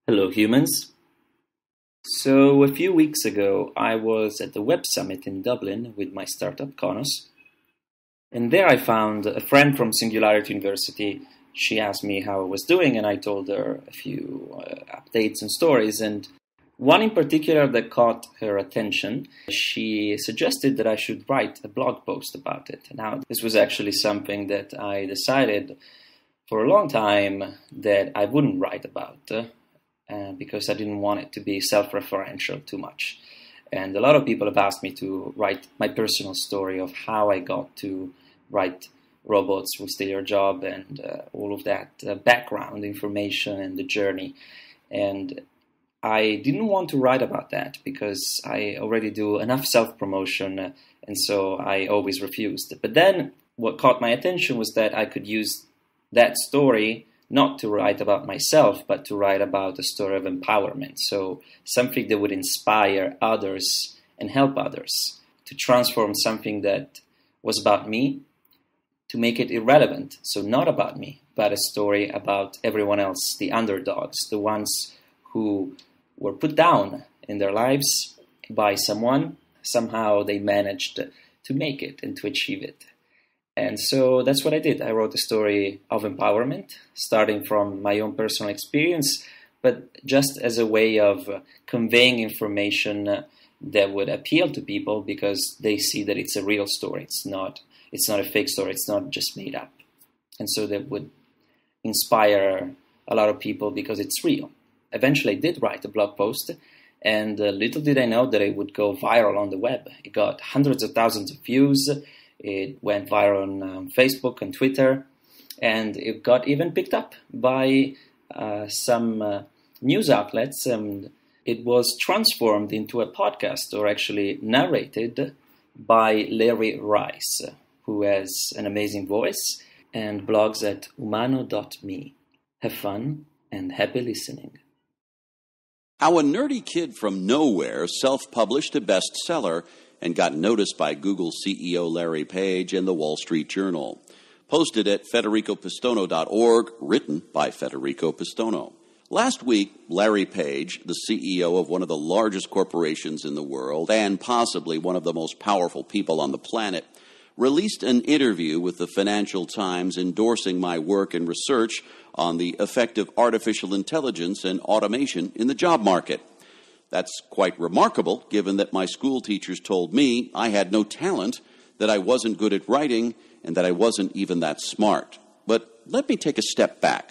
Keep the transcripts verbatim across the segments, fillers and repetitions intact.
Hello, humans. So, a few weeks ago, I was at the Web Summit in Dublin with my startup, Konos. And there I found a friend from Singularity University. She asked me how I was doing, and I told her a few uh, updates and stories. And one in particular that caught her attention, she suggested that I should write a blog post about it. Now, this was actually something that I decided for a long time that I wouldn't write about. Uh, Uh, because I didn't want it to be self-referential too much. And a lot of people have asked me to write my personal story of how I got to write Robots Will Steal Your Job and uh, all of that uh, background information and the journey. And I didn't want to write about that because I already do enough self-promotion, uh, and so I always refused. But then what caught my attention was that I could use that story not to write about myself, but to write about a story of empowerment. So something that would inspire others and help others, to transform something that was about me, to make it irrelevant. So not about me, but a story about everyone else, the underdogs, the ones who were put down in their lives by someone. Somehow they managed to make it and to achieve it. And so that's what I did. I wrote a story of empowerment, starting from my own personal experience, but just as a way of conveying information that would appeal to people because they see that it's a real story. It's not, it's not a fake story. It's not just made up. And so that would inspire a lot of people because it's real. Eventually, I did write a blog post, and uh, little did I know that it would go viral on the web. It got hundreds of thousands of views. It went viral on um, Facebook and Twitter, and it got even picked up by uh, some uh, news outlets, and it was transformed into a podcast, or actually narrated by Larry Rice, who has an amazing voice and blogs at umano dot me. Have fun and happy listening. How a nerdy kid from nowhere self-published a bestseller and got noticed by Google C E O Larry Page and the Wall Street Journal. Posted at federico pistono dot org, written by Federico Pistono. Last week, Larry Page, the C E O of one of the largest corporations in the world and possibly one of the most powerful people on the planet, released an interview with the Financial Times endorsing my work and research on the effect of artificial intelligence and automation in the job market. That's quite remarkable, given that my school teachers told me I had no talent, that I wasn't good at writing, and that I wasn't even that smart. But let me take a step back.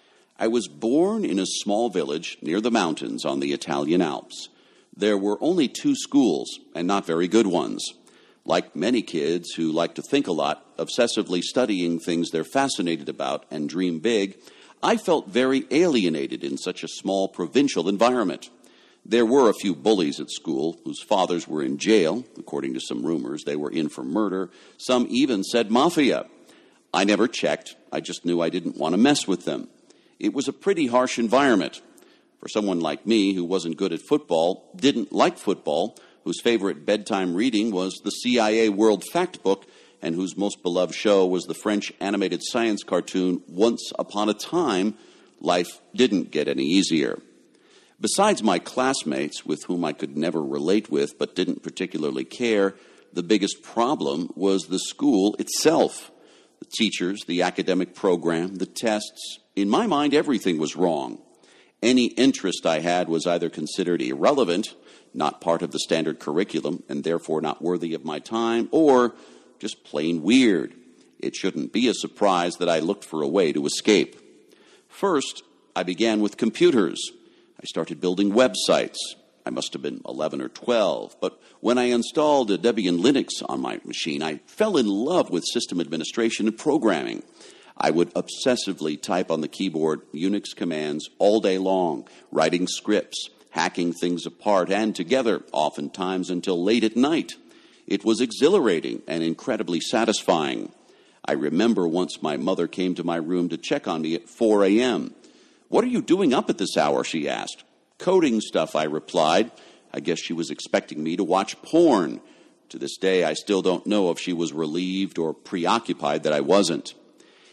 I was born in a small village near the mountains on the Italian Alps. There were only two schools, and not very good ones. Like many kids who like to think a lot, obsessively studying things they're fascinated about and dream big, I felt very alienated in such a small provincial environment. There were a few bullies at school whose fathers were in jail. According to some rumors, they were in for murder. Some even said mafia. I never checked. I just knew I didn't want to mess with them. It was a pretty harsh environment. For someone like me who wasn't good at football, didn't like football, whose favorite bedtime reading was the C I A World Factbook, and whose most beloved show was the French animated science cartoon Once Upon a Time, life didn't get any easier. Besides my classmates, with whom I could never relate with but didn't particularly care, the biggest problem was the school itself. The teachers, the academic program, the tests. In my mind, everything was wrong. Any interest I had was either considered irrelevant, not part of the standard curriculum, and therefore not worthy of my time, or just plain weird. It shouldn't be a surprise that I looked for a way to escape. First, I began with computers. I started building websites. I must have been eleven or twelve, but when I installed a Debian Linux on my machine, I fell in love with system administration and programming. I would obsessively type on the keyboard Unix commands all day long, writing scripts, hacking things apart and together, oftentimes until late at night. It was exhilarating and incredibly satisfying. I remember once my mother came to my room to check on me at four a.m. "What are you doing up at this hour?" she asked. "Coding stuff," I replied. I guess she was expecting me to watch porn. To this day, I still don't know if she was relieved or preoccupied that I wasn't.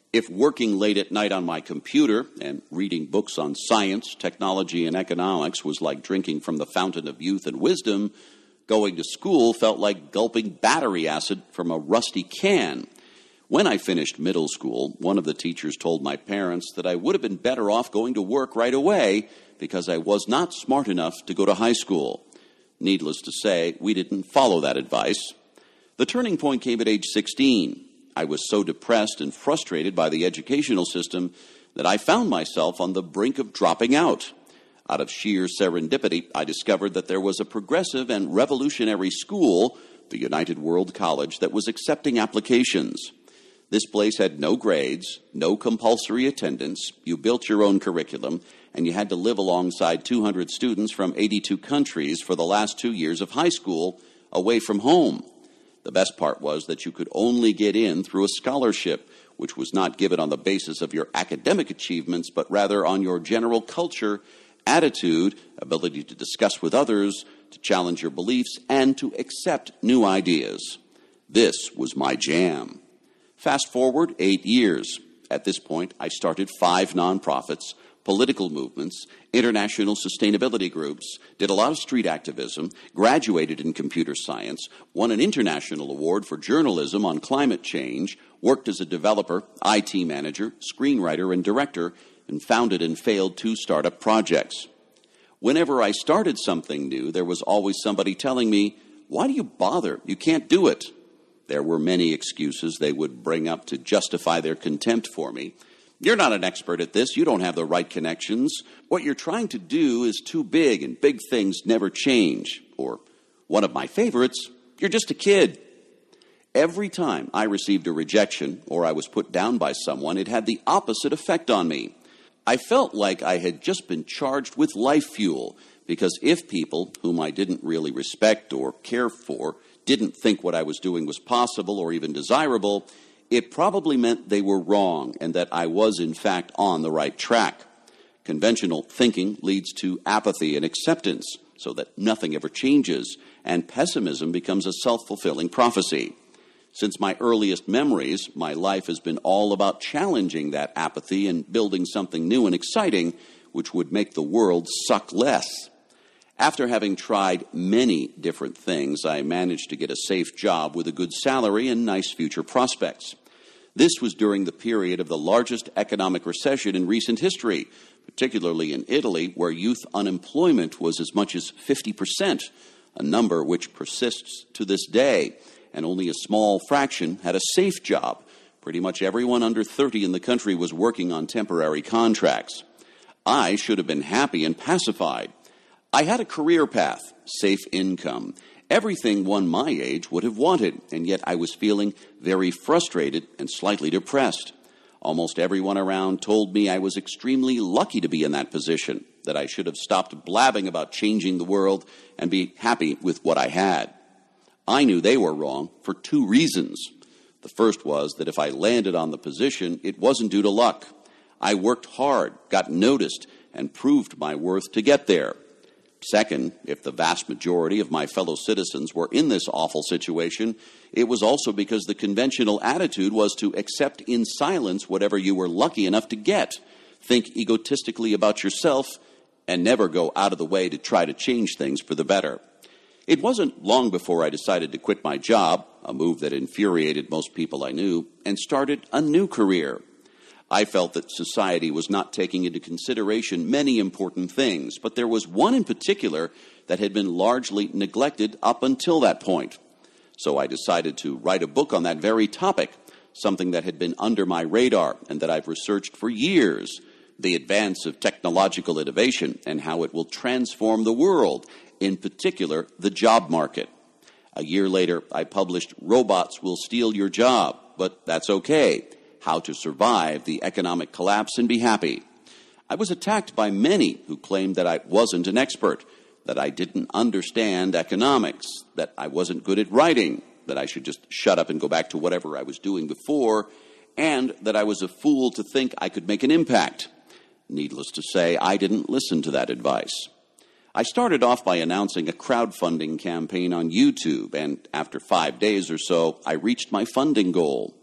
If working late at night on my computer and reading books on science, technology, and economics was like drinking from the fountain of youth and wisdom, going to school felt like gulping battery acid from a rusty can. When I finished middle school, one of the teachers told my parents that I would have been better off going to work right away because I was not smart enough to go to high school. Needless to say, we didn't follow that advice. The turning point came at age sixteen. I was so depressed and frustrated by the educational system that I found myself on the brink of dropping out. Out of sheer serendipity, I discovered that there was a progressive and revolutionary school, the United World College, that was accepting applications. This place had no grades, no compulsory attendance, you built your own curriculum, and you had to live alongside two hundred students from eighty-two countries for the last two years of high school away from home. The best part was that you could only get in through a scholarship, which was not given on the basis of your academic achievements, but rather on your general culture, attitude, ability to discuss with others, to challenge your beliefs, and to accept new ideas. This was my jam. Fast forward eight years. At this point, I started five nonprofits, political movements, international sustainability groups, did a lot of street activism, graduated in computer science, won an international award for journalism on climate change, worked as a developer, I T manager, screenwriter, and director, and founded and failed two startup projects. Whenever I started something new, there was always somebody telling me, "Why do you bother? You can't do it." There were many excuses they would bring up to justify their contempt for me. "You're not an expert at this. You don't have the right connections. What you're trying to do is too big, and big things never change." Or, one of my favorites, "You're just a kid." Every time I received a rejection or I was put down by someone, it had the opposite effect on me. I felt like I had just been charged with life fuel, because if people, whom I didn't really respect or care for, didn't think what I was doing was possible or even desirable, it probably meant they were wrong and that I was, in fact, on the right track. Conventional thinking leads to apathy and acceptance, so that nothing ever changes, and pessimism becomes a self-fulfilling prophecy. Since my earliest memories, my life has been all about challenging that apathy and building something new and exciting, which would make the world suck less. After having tried many different things, I managed to get a safe job with a good salary and nice future prospects. This was during the period of the largest economic recession in recent history, particularly in Italy, where youth unemployment was as much as fifty percent, a number which persists to this day, and only a small fraction had a safe job. Pretty much everyone under thirty in the country was working on temporary contracts. I should have been happy and pacified. I had a career path, safe income, everything one my age would have wanted, and yet I was feeling very frustrated and slightly depressed. Almost everyone around told me I was extremely lucky to be in that position, that I should have stopped blabbing about changing the world and be happy with what I had. I knew they were wrong for two reasons. The first was that if I landed on the position, it wasn't due to luck. I worked hard, got noticed, and proved my worth to get there. Second, if the vast majority of my fellow citizens were in this awful situation, it was also because the conventional attitude was to accept in silence whatever you were lucky enough to get, think egotistically about yourself, and never go out of the way to try to change things for the better. It wasn't long before I decided to quit my job, a move that infuriated most people I knew, and started a new career. I felt that society was not taking into consideration many important things, but there was one in particular that had been largely neglected up until that point. So I decided to write a book on that very topic, something that had been under my radar and that I've researched for years, the advance of technological innovation and how it will transform the world, in particular the job market. A year later, I published Robots Will Steal Your Job, but that's okay. How to Survive the Economic Collapse and Be Happy. I was attacked by many who claimed that I wasn't an expert, that I didn't understand economics, that I wasn't good at writing, that I should just shut up and go back to whatever I was doing before, and that I was a fool to think I could make an impact. Needless to say, I didn't listen to that advice. I started off by announcing a crowdfunding campaign on YouTube, and after five days or so, I reached my funding goal.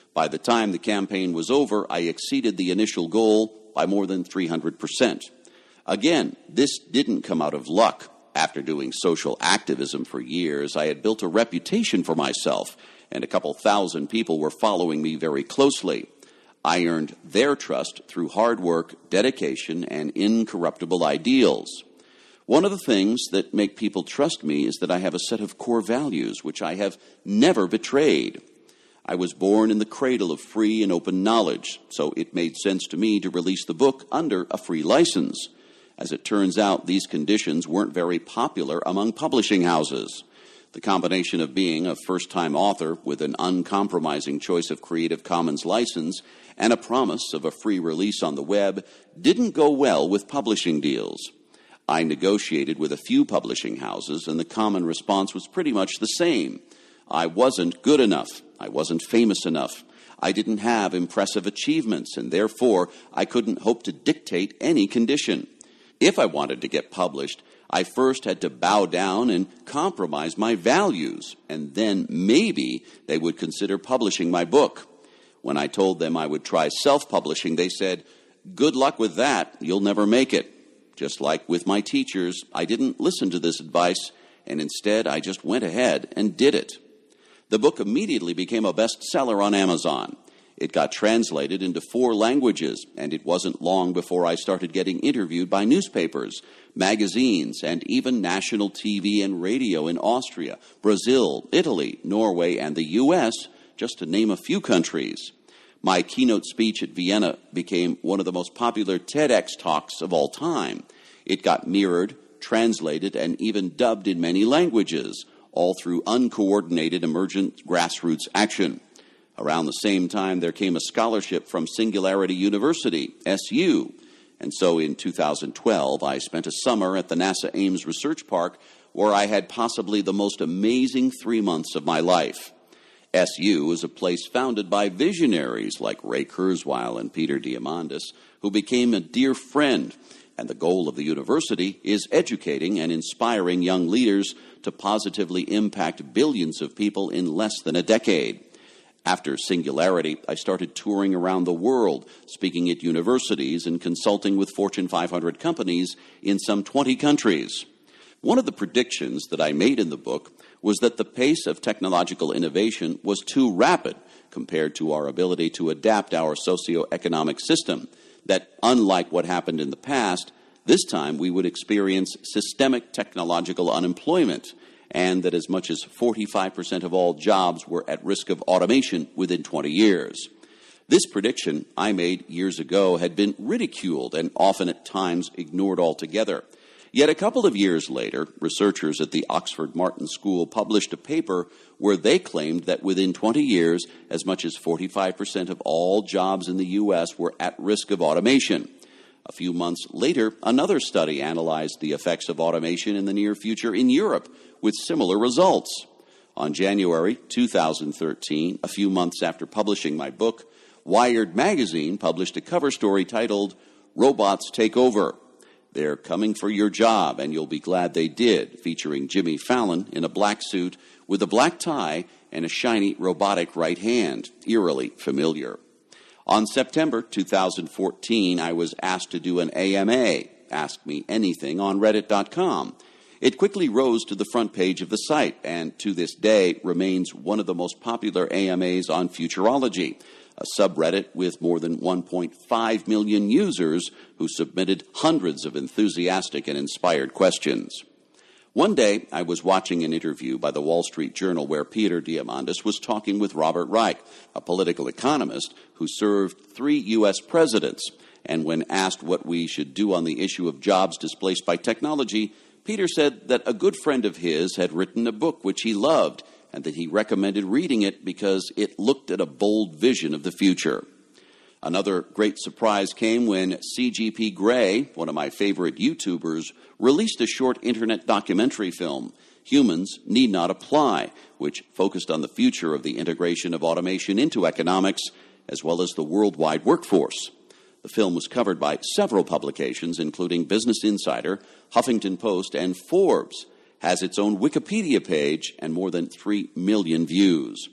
By the time the campaign was over, I exceeded the initial goal by more than three hundred percent. Again, this didn't come out of luck. After doing social activism for years, I had built a reputation for myself, and a couple thousand people were following me very closely. I earned their trust through hard work, dedication, and incorruptible ideals. One of the things that make people trust me is that I have a set of core values which I have never betrayed. I was born in the cradle of free and open knowledge, so it made sense to me to release the book under a free license. As it turns out, these conditions weren't very popular among publishing houses. The combination of being a first-time author with an uncompromising choice of Creative Commons license and a promise of a free release on the web didn't go well with publishing deals. I negotiated with a few publishing houses, and the common response was pretty much the same. I wasn't good enough. I wasn't famous enough. I didn't have impressive achievements, and therefore I couldn't hope to dictate any condition. If I wanted to get published, I first had to bow down and compromise my values, and then maybe they would consider publishing my book. When I told them I would try self-publishing, they said, "Good luck with that, you'll never make it." Just like with my teachers, I didn't listen to this advice, and instead I just went ahead and did it. The book immediately became a bestseller on Amazon. It got translated into four languages, and it wasn't long before I started getting interviewed by newspapers, magazines, and even national T V and radio in Austria, Brazil, Italy, Norway, and the U S, just to name a few countries. My keynote speech at Vienna became one of the most popular TEDx talks of all time. It got mirrored, translated, and even dubbed in many languages, all through uncoordinated emergent grassroots action. Around the same time, there came a scholarship from Singularity University, S U. And so in two thousand twelve, I spent a summer at the NASA Ames Research Park where I had possibly the most amazing three months of my life. S U is a place founded by visionaries like Ray Kurzweil and Peter Diamandis, who became a dear friend. And the goal of the university is educating and inspiring young leaders to positively impact billions of people in less than a decade. After Singularity, I started touring around the world, speaking at universities and consulting with Fortune five hundred companies in some twenty countries. One of the predictions that I made in the book was that the pace of technological innovation was too rapid compared to our ability to adapt our socioeconomic system, that unlike what happened in the past, this time we would experience systemic technological unemployment, and that as much as forty-five percent of all jobs were at risk of automation within twenty years. This prediction I made years ago had been ridiculed and often at times ignored altogether. Yet a couple of years later, researchers at the Oxford Martin School published a paper where they claimed that within twenty years, as much as forty-five percent of all jobs in the U S were at risk of automation. A few months later, another study analyzed the effects of automation in the near future in Europe, with similar results. On January two thousand thirteen, a few months after publishing my book, Wired magazine published a cover story titled, "Robots Take Over. They're coming for your job, and you'll be glad they did," featuring Jimmy Fallon in a black suit with a black tie and a shiny robotic right hand, eerily familiar. On September two thousand fourteen, I was asked to do an A M A, Ask Me Anything, on Reddit dot com. It quickly rose to the front page of the site, and to this day remains one of the most popular A M As on futurology, a subreddit with more than one point five million users who submitted hundreds of enthusiastic and inspired questions. One day, I was watching an interview by the Wall Street Journal where Peter Diamandis was talking with Robert Reich, a political economist who served three U S presidents. And when asked what we should do on the issue of jobs displaced by technology, Peter said that a good friend of his had written a book which he loved, and that he recommended reading it because it looked at a bold vision of the future. Another great surprise came when C G P Grey, one of my favorite YouTubers, released a short internet documentary film, Humans Need Not Apply, which focused on the future of the integration of automation into economics, as well as the worldwide workforce. The film was covered by several publications, including Business Insider, Huffington Post, and Forbes, has its own Wikipedia page, and more than three million views.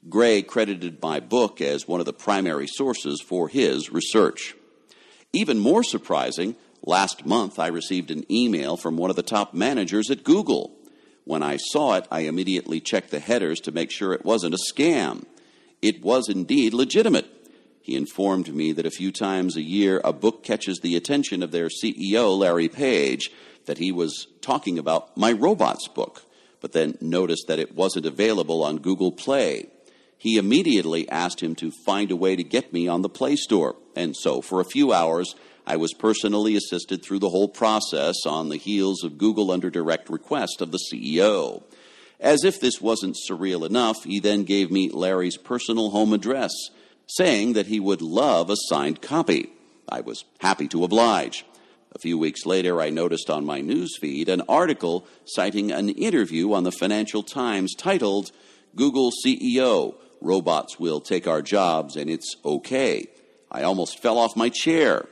Gray credited my book as one of the primary sources for his research. Even more surprising, last month I received an email from one of the top managers at Google. When I saw it, I immediately checked the headers to make sure it wasn't a scam. It was indeed legitimate. He informed me that a few times a year a book catches the attention of their C E O, Larry Page, that he was talking about my robots book, but then noticed that it wasn't available on Google Play. He immediately asked him to find a way to get me on the Play Store, and so for a few hours I was personally assisted through the whole process on the heels of Google under direct request of the C E O. As if this wasn't surreal enough, he then gave me Larry's personal home address, saying that he would love a signed copy. I was happy to oblige. A few weeks later, I noticed on my news feed an article citing an interview on the Financial Times titled, "Google C E O, Robots Will Take Our Jobs and It's Okay." I almost fell off my chair.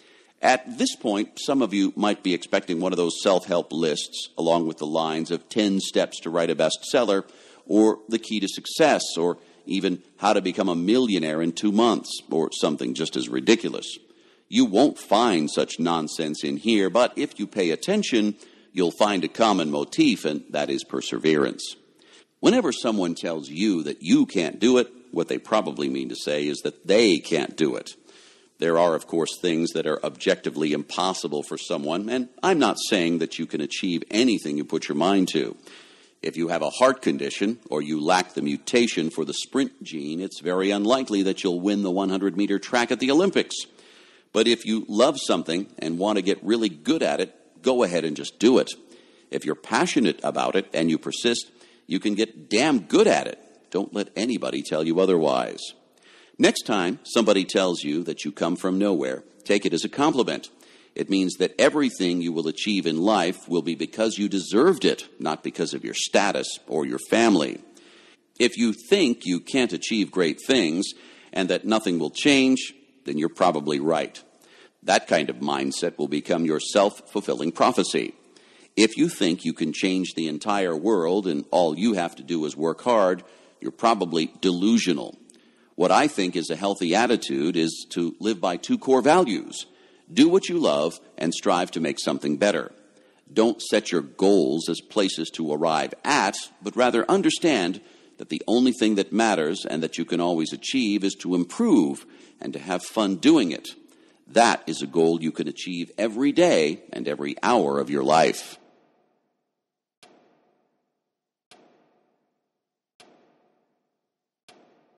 At this point, some of you might be expecting one of those self-help lists, along with the lines of ten steps to write a bestseller, or the key to success, or even how to become a millionaire in two months, or something just as ridiculous. You won't find such nonsense in here, but if you pay attention, you'll find a common motif, and that is perseverance. Whenever someone tells you that you can't do it, what they probably mean to say is that they can't do it. There are, of course, things that are objectively impossible for someone, and I'm not saying that you can achieve anything you put your mind to. If you have a heart condition or you lack the mutation for the sprint gene, it's very unlikely that you'll win the hundred meter track at the Olympics. But if you love something and want to get really good at it, go ahead and just do it. If you're passionate about it and you persist, you can get damn good at it. Don't let anybody tell you otherwise. Next time somebody tells you that you come from nowhere, take it as a compliment. It means that everything you will achieve in life will be because you deserved it, not because of your status or your family. If you think you can't achieve great things and that nothing will change, then you're probably right. That kind of mindset will become your self-fulfilling prophecy. If you think you can change the entire world and all you have to do is work hard, you're probably delusional. What I think is a healthy attitude is to live by two core values. Do what you love and strive to make something better. Don't set your goals as places to arrive at, but rather understand that the only thing that matters and that you can always achieve is to improve and to have fun doing it. That is a goal you can achieve every day and every hour of your life.